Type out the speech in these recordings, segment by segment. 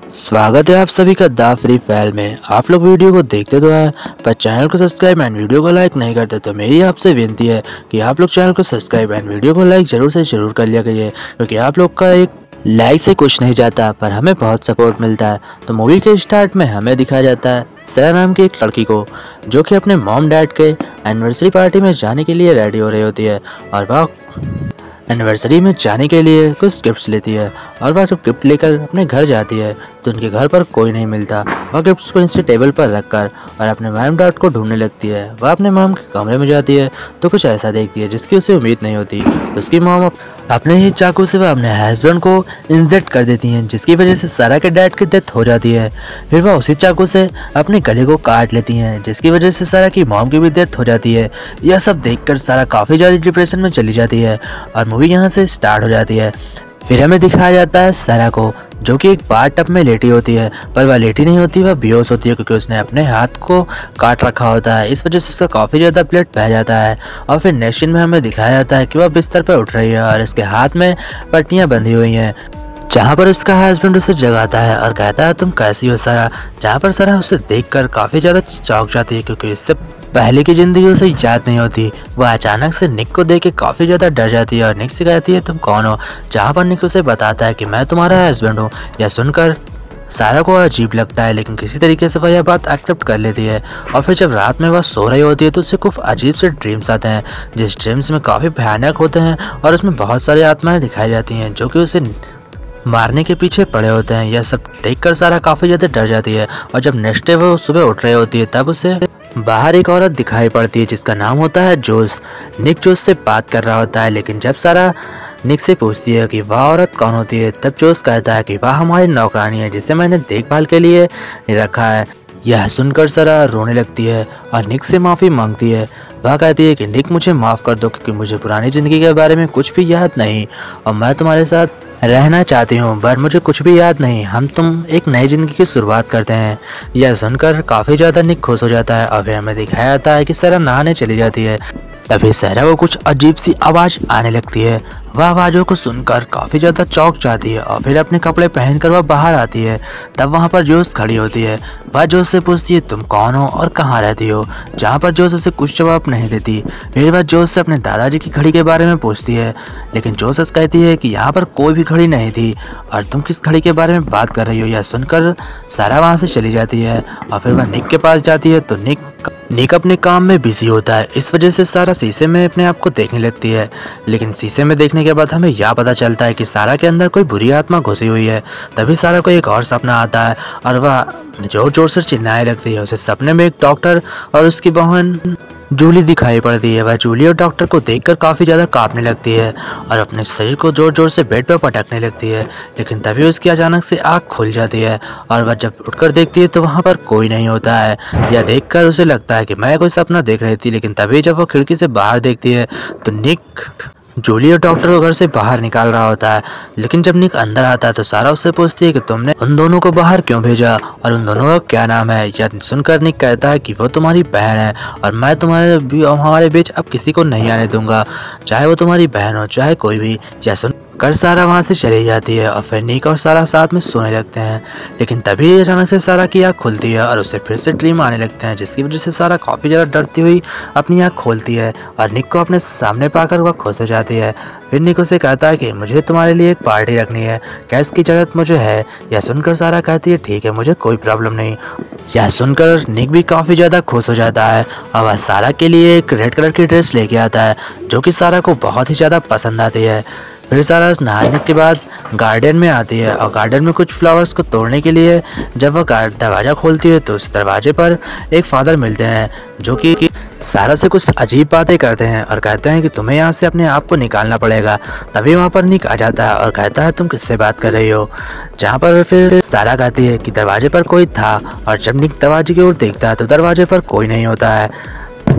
स्वागत है आप सभी का द फ्री फायर में। आप लोग वीडियो को देखते तो हैं पर चैनल को सब्सक्राइब एंड वीडियो को लाइक नहीं करते, तो मेरी आपसे विनती है कि आप लोग चैनल को सब्सक्राइब एंड वीडियो को लाइक जरूर से जरूर कर लिया करिए, क्योंकि आप लोग का एक लाइक से कुछ नहीं जाता पर हमें बहुत सपोर्ट मिलता है। तो मूवी के स्टार्ट में हमें दिखाया जाता है सरा नाम की एक लड़की को, जो कि अपने मॉम डैड के एनिवर्सरी पार्टी में जाने के लिए रेडी हो रही होती है और वह एनिवर्सरी में जाने के लिए कुछ गिफ्ट्स लेती है और वह जब गिफ्ट लेकर अपने घर जाती है तो उनके घर पर कोई नहीं मिलता। वह गिफ्ट्स को नीचे टेबल पर रखकर और अपने मॉम डैड को ढूंढने लगती है। वह अपने मॉम के कमरे में जाती है तो कुछ ऐसा देखती है जिसकी उसे उम्मीद नहीं होती। उसकी मॉम अपने ही चाकू से वह अपने हस्बैंड को इंजेक्ट कर देती हैं, जिसकी वजह से सारा के डैड की डेथ हो जाती है। फिर वह उसी चाकू से अपने गले को काट लेती हैं, जिसकी वजह से सारा की मॉम की भी डेथ हो जाती है। यह सब देखकर सारा काफ़ी ज़्यादा डिप्रेशन में चली जाती है और मूवी यहाँ से स्टार्ट हो जाती है। फिर हमें दिखाया जाता है सारा को, जो कि एक बाथ टब में लेटी होती है, पर वह लेटी नहीं होती, वह बेहोश होती है, क्योंकि उसने अपने हाथ को काट रखा होता है। इस वजह से उसका काफ़ी ज़्यादा ब्लड बह जाता है। और फिर नेक्स्ट सीन में हमें दिखाया जाता है कि वह बिस्तर पर उठ रही है और इसके हाथ में पट्टियाँ बंधी हुई हैं, जहाँ पर उसका हस्बैंड उसे जगाता है और कहता है तुम कैसी हो सारा। जहाँ पर सारा उसे देखकर काफ़ी ज़्यादा चौंक जाती है, क्योंकि इससे पहले की ज़िंदगी उसे याद नहीं होती। वह अचानक से निक को देख के काफ़ी ज़्यादा डर जाती है और निक से कहती है तुम कौन हो। जहाँ पर निक उसे बताता है कि मैं तुम्हारा हस्बैंड हूँ। यह सुनकर सारा को अजीब लगता है, लेकिन किसी तरीके से वह यह बात एक्सेप्ट कर लेती है। और फिर जब रात में वह सो रही होती है तो उसे कुछ अजीब से ड्रीम्स आते हैं, जिस ड्रीम्स में काफ़ी भयानक होते हैं और उसमें बहुत सारी आत्माएं दिखाई जाती हैं जो कि उसे मारने के पीछे पड़े होते हैं। यह सब देखकर सारा काफ़ी ज़्यादा डर जाती है। और जब नेक्स्ट डे वो सुबह उठ रही होती है तब उसे बाहर एक औरत दिखाई पड़ती है जिसका नाम होता है जोस। निक जोस से बात कर रहा होता है, लेकिन जब सारा निक से पूछती है कि वह औरत कौन होती है तब जोस कहता है कि वह हमारी नौकरानी है जिसे मैंने देखभाल के लिए रखा है। यह सुनकर सारा रोने लगती है और निक से माफ़ी मांगती है। वह कहती है कि निक मुझे माफ़ कर दो, क्योंकि मुझे पुरानी ज़िंदगी के बारे में कुछ भी याद नहीं और मैं तुम्हारे साथ रहना चाहती हूँ, पर मुझे कुछ भी याद नहीं। हम तुम एक नई ज़िंदगी की शुरुआत करते हैं। यह सुनकर काफ़ी ज़्यादा निक खुश हो जाता है और फिर हमें दिखाया जाता है कि सारा नहाने चली जाती है। तभी सारा को कुछ अजीब सी आवाज़ आने लगती है। वह आवाज़ों को सुनकर काफ़ी ज़्यादा चौंक जाती है और फिर अपने कपड़े पहनकर वह बाहर आती है। तब वहाँ पर जोश खड़ी होती है। वह जोश से पूछती है तुम कौन हो और कहाँ रहती हो, जहाँ पर जोश उसे कुछ जवाब नहीं देती। फिर वह जोश से अपने दादाजी की घड़ी के बारे में पूछती है, लेकिन जोश कहती है कि यहाँ पर कोई भी घड़ी नहीं थी और तुम किस घड़ी के बारे में बात कर रही हो। यह सुनकर सारा वहाँ से चली जाती है और फिर वह निक के पास जाती है तो निक अपने काम में बिजी होता है। इस वजह से सारा शीशे में अपने आप को देखने लगती है, लेकिन शीशे में देखने के बाद हमें यह पता चलता है कि सारा के अंदर कोई बुरी आत्मा घुसी हुई है। तभी सारा को एक और सपना आता है और वह जोर जोर से चिल्लाने लगती है। उसे सपने में एक डॉक्टर और उसकी बहन जूली दिखाई पड़ती है। वह जूली और डॉक्टर को देखकर काफ़ी ज़्यादा कांपने लगती है और अपने शरीर को जोर जोर से बेड पर पटकने लगती है, लेकिन तभी उसकी अचानक से आँख खुल जाती है और वह जब उठकर देखती है तो वहाँ पर कोई नहीं होता है। यह देखकर उसे लगता है कि मैं कोई सपना देख रही थी, लेकिन तभी जब वो खिड़की से बाहर देखती है तो निक जूली और डॉक्टर को घर से बाहर निकाल रहा होता है। लेकिन जब निक अंदर आता है तो सारा उससे पूछती है कि तुमने उन दोनों को बाहर क्यों भेजा और उन दोनों का क्या नाम है। यह सुनकर निक कहता है कि वो तुम्हारी बहन है और मैं हमारे बीच अब किसी को नहीं आने दूंगा, चाहे वो तुम्हारी बहन हो चाहे कोई भी। यह सुनकर सारा वहाँ से चली जाती है और फिर निक और सारा साथ में सोने लगते हैं। लेकिन तभी अचानक से सारा की आँख खुलती है और उसे फिर से ड्रीम आने लगते हैं, जिसकी वजह से सारा काफ़ी ज़्यादा डरती हुई अपनी आँख खोलती है और निक को अपने सामने पाकर वह खुश हो जाती है। फिर निक उसे कहता है कि मुझे तुम्हारे लिए एक पार्टी रखनी है, क्या इसकी जरूरत मुझे है। यह सुनकर सारा कहती है ठीक है, मुझे कोई प्रॉब्लम नहीं। यह सुनकर निक भी काफ़ी ज़्यादा खुश हो जाता है और वह सारा के लिए एक रेड कलर की ड्रेस लेके आता है, जो कि सारा को बहुत ही ज़्यादा पसंद आती है। फिर सारा नहाने के बाद गार्डन में आती है और गार्डन में कुछ फ्लावर्स को तोड़ने के लिए जब वह दरवाज़ा खोलती है तो उस दरवाजे पर एक फादर मिलते हैं, जो कि सारा से कुछ अजीब बातें करते हैं और कहते हैं कि तुम्हें यहाँ से अपने आप को निकालना पड़ेगा। तभी वहाँ पर निक आ जाता है और कहता है तुम किससे बात कर रही हो। जहाँ पर फिर सारा कहती है कि दरवाजे पर कोई था और जब निक दरवाजे की ओर देखता है तो दरवाजे पर कोई नहीं होता है।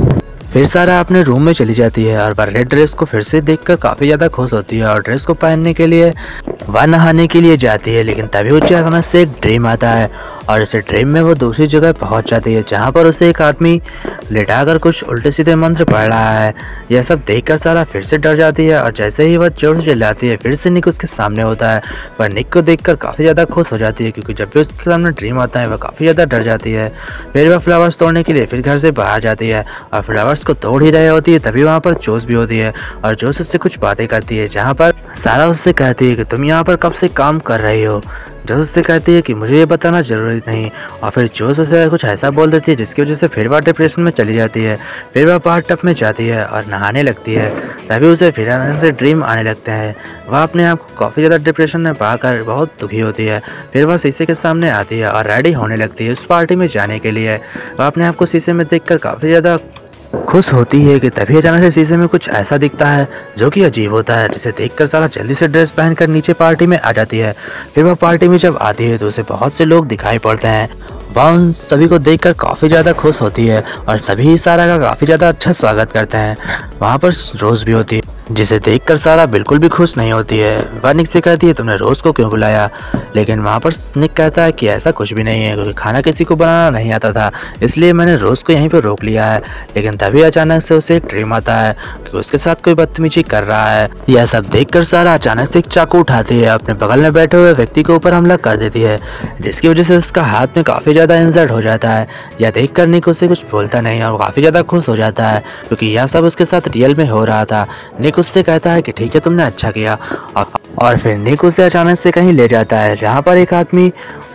फिर सारा अपने रूम में चली जाती है और वह रेड ड्रेस को फिर से देखकर काफ़ी ज़्यादा खुश होती है और ड्रेस को पहनने के लिए वह नहाने के लिए जाती है। लेकिन तभी उसे अचानक से एक ड्रीम आता है और इसे ड्रीम में वो दूसरी जगह पहुंच जाती है जहां पर उसे एक आदमी लेटाकर कुछ उल्टे सीधे मंत्र पढ़ रहा है। यह सब देखकर सारा फिर से डर जाती है और जैसे ही वह जोर से चिल्लाती है फिर से निक उसके सामने होता है। वह निक को देखकर काफ़ी ज़्यादा खुश हो जाती है क्योंकि जब भी उसके सामने ड्रीम आता है वह काफ़ी ज़्यादा डर जाती है। फिर वह फ्लावर्स तोड़ने के लिए फिर घर से बाहर जाती है और फ्लावर्स को तोड़ ही रही होती है तभी वहाँ पर जोश भी होती है और जोश उससे कुछ बातें करती है जहाँ पर सारा उससे कहती है कि तुम यहाँ पर कब से काम कर रही हो। जोश उससे कहती है कि मुझे ये बताना जरूरी नहीं और फिर जोश उसे कुछ ऐसा बोल देती है जिसकी वजह से फिर वह डिप्रेशन में चली जाती है। फिर वह बाथ टब में जाती है और नहाने लगती है तभी उसे फिर अंदर से ड्रीम आने लगते हैं। वह अपने आप को काफ़ी ज़्यादा डिप्रेशन में पाकर बहुत दुखी होती है। फिर वह शीशे के सामने आती है और रेडी होने लगती है उस पार्टी में जाने के लिए। वह अपने आप को शीशे में देखकर काफ़ी ज़्यादा खुश होती है कि तभी अचानक से शीशे में कुछ ऐसा दिखता है जो कि अजीब होता है जिसे देखकर सारा जल्दी से ड्रेस पहनकर नीचे पार्टी में आ जाती है। फिर वह पार्टी में जब आती है तो उसे बहुत से लोग दिखाई पड़ते हैं। वह उन सभी को देखकर काफ़ी ज़्यादा खुश होती है और सभी सारा का काफ़ी ज़्यादा अच्छा स्वागत करते हैं। वहाँ पर रोज़ भी होती है जिसे देखकर सारा बिल्कुल भी खुश नहीं होती है। वह निक से कहती है तुमने रोज़ को क्यों बुलाया, लेकिन वहाँ पर निक कहता है कि ऐसा कुछ भी नहीं है क्योंकि खाना किसी को बनाना नहीं आता था इसलिए मैंने रोज़ को यहीं पर रोक लिया है। लेकिन तभी अचानक से उसे एक ड्रीम आता है कि उसके साथ कोई बदतमीजी कर रहा है। यह सब देखकर सारा अचानक से एक चाकू उठाती है अपने बगल में बैठे हुए व्यक्ति के ऊपर हमला कर देती है जिसकी वजह से उसका हाथ में काफ़ी ज़्यादा इंजर्ड हो जाता है। यह देखकर निक उसे कुछ बोलता नहीं और काफ़ी ज़्यादा खुश हो जाता है क्योंकि यह सब उसके साथ रियल में हो रहा था। निक उससे कहता है कि ठीक है तुमने अच्छा किया और फिर निक उसे अचानक से कहीं ले जाता है जहाँ पर एक आदमी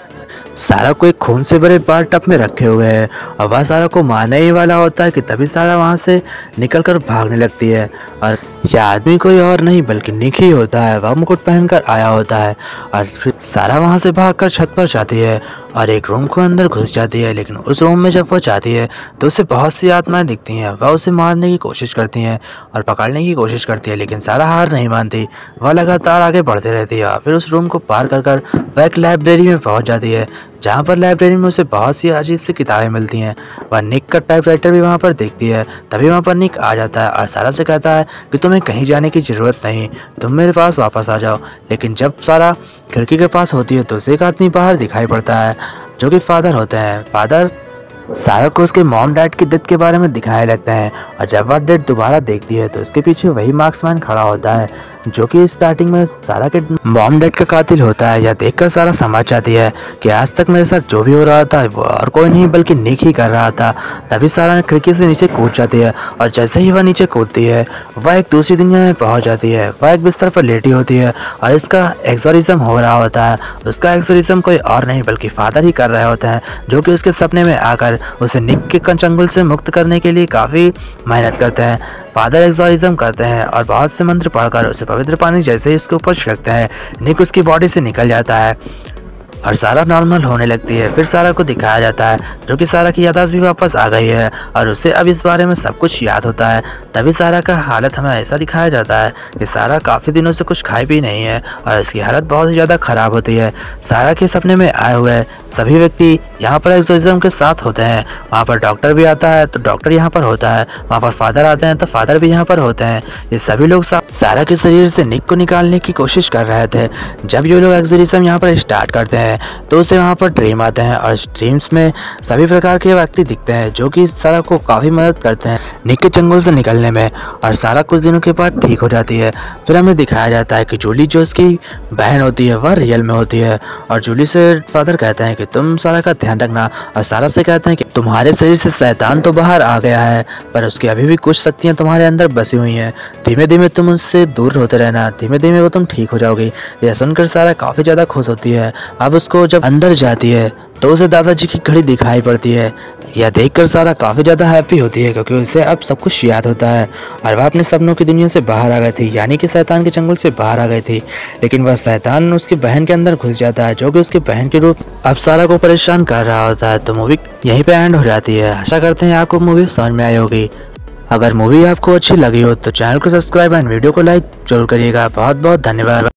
सारा को एक खून से भरे बाथ टब में रखे हुए है और वह सारा को मारने ही वाला होता है कि तभी सारा वहाँ से निकलकर भागने लगती है और यह आदमी कोई और नहीं बल्कि निक ही होता है। वह मुकुट पहनकर आया होता है और फिर सारा वहाँ से भागकर छत पर जाती है और एक रूम को अंदर घुस जाती है। लेकिन उस रूम में जब वह जाती है तो उसे बहुत सी आत्माएं दिखती हैं। वह उसे मारने की कोशिश करती हैं और पकड़ने की कोशिश करती है लेकिन सारा हार नहीं मानती। वह लगातार आगे बढ़ती रहती है और फिर उस रूम को पार कर वह एक लाइब्रेरी में पहुंच जाती है जहाँ पर लाइब्रेरी में उसे बहुत सी अजीब सी किताबें मिलती हैं। वह निक का टाइपराइटर भी वहाँ पर देखती है तभी वहाँ पर निक आ जाता है और सारा से कहता है कि तुम्हें कहीं जाने की ज़रूरत नहीं, तुम मेरे पास वापस आ जाओ। लेकिन जब सारा खिड़की के पास होती है तो उसे एक आदमी बाहर दिखाई पड़ता है जो कि फादर होते हैं। फादर सारा को उसके मॉम डैड की डेथ के बारे में दिखाने लगते हैं और जब वह डेथ दोबारा देखती है तो उसके पीछे वही मार्क्समैन खड़ा होता है जो कि स्टार्टिंग में सारा के मॉम डैड का कातिल होता है। यह देखकर सारा समझ जाती है कि आज तक मेरे साथ जो भी हो रहा था वो और कोई नहीं बल्कि निक ही कर रहा था। तभी सारा ने खिड़की से नीचे कूद जाती है और जैसे ही वह नीचे कूदती है वह एक दूसरी दुनिया में पहुंच जाती है। वह एक बिस्तर पर लेटी होती है और इसका एक्सोरिज्म हो रहा होता है। उसका एक्सोरिज्म कोई और नहीं बल्कि फादर ही कर रहे होते हैं जो कि उसके सपने में आकर उसे निक के चंगुल से मुक्त करने के लिए काफ़ी मेहनत करते हैं। फादर एक्सोरिज्म करते हैं और बहुत से मंत्र पढ़कर उसे पवित्र पानी जैसे ही उसके ऊपर छिड़कते हैं निक उसकी बॉडी से निकल जाता है और सारा नॉर्मल होने लगती है। फिर सारा को दिखाया जाता है जो कि सारा की याददाश्त भी वापस आ गई है और उसे अब इस बारे में सब कुछ याद होता है। तभी सारा का हालत हमें ऐसा दिखाया जाता है कि सारा काफ़ी दिनों से कुछ खाई भी नहीं है और इसकी हालत बहुत ही ज़्यादा ख़राब होती है। सारा के सपने में आए हुए सभी व्यक्ति यहाँ पर एक्सोरिज्म के साथ होते हैं। वहाँ पर डॉक्टर भी आता है तो डॉक्टर यहाँ पर होता है, वहाँ पर फादर आते हैं तो फादर भी यहाँ पर होते हैं। ये सभी लोग सारा के शरीर से निक को निकालने की कोशिश कर रहे थे। जब ये लोग एक्सोरिज्म यहाँ पर स्टार्ट करते हैं तो उसे वहाँ पर ड्रीम आते हैं और ड्रीम्स में सभी प्रकार के व्यक्ति दिखते हैं जो कि सारा को काफ़ी मदद करते हैं निक के चंगुल से निकलने में और सारा कुछ दिनों के बाद ठीक हो जाती है। फिर हमें दिखाया जाता है कि जूली जो उसकी बहन होती है वह रियल में होती है और जूली से फादर कहते हैं कि तुम सारा का ध्यान रखना और सारा से कहते हैं कि तुम्हारे शरीर से शैतान तो बाहर आ गया है पर उसकी अभी भी कुछ शक्तियाँ तुम्हारे अंदर बसी हुई हैं। धीमे धीमे तुम उससे दूर होते रहना, धीमे धीमे वो तुम ठीक हो जाओगी। यह सुनकर सारा काफ़ी ज़्यादा खुश होती है। अब उसको जब अंदर जाती है तो उसे दादाजी की घड़ी दिखाई पड़ती है। यह देखकर सारा काफ़ी ज़्यादा हैप्पी होती है क्योंकि उसे अब सब कुछ याद होता है और वह अपने सपनों की दुनिया से बाहर आ गई थी, यानी कि शैतान के चंगुल से बाहर आ गई थी। लेकिन वह शैतान उसकी बहन के अंदर घुस जाता है जो कि उसकी बहन के रूप अब सारा को परेशान कर रहा होता है। तो मूवी यहीं पे एंड हो जाती है। आशा करते हैं आपको मूवी समझ में आई होगी। अगर मूवी आपको अच्छी लगी हो तो चैनल को सब्सक्राइब एंड वीडियो को लाइक जरूर करिएगा। बहुत बहुत धन्यवाद।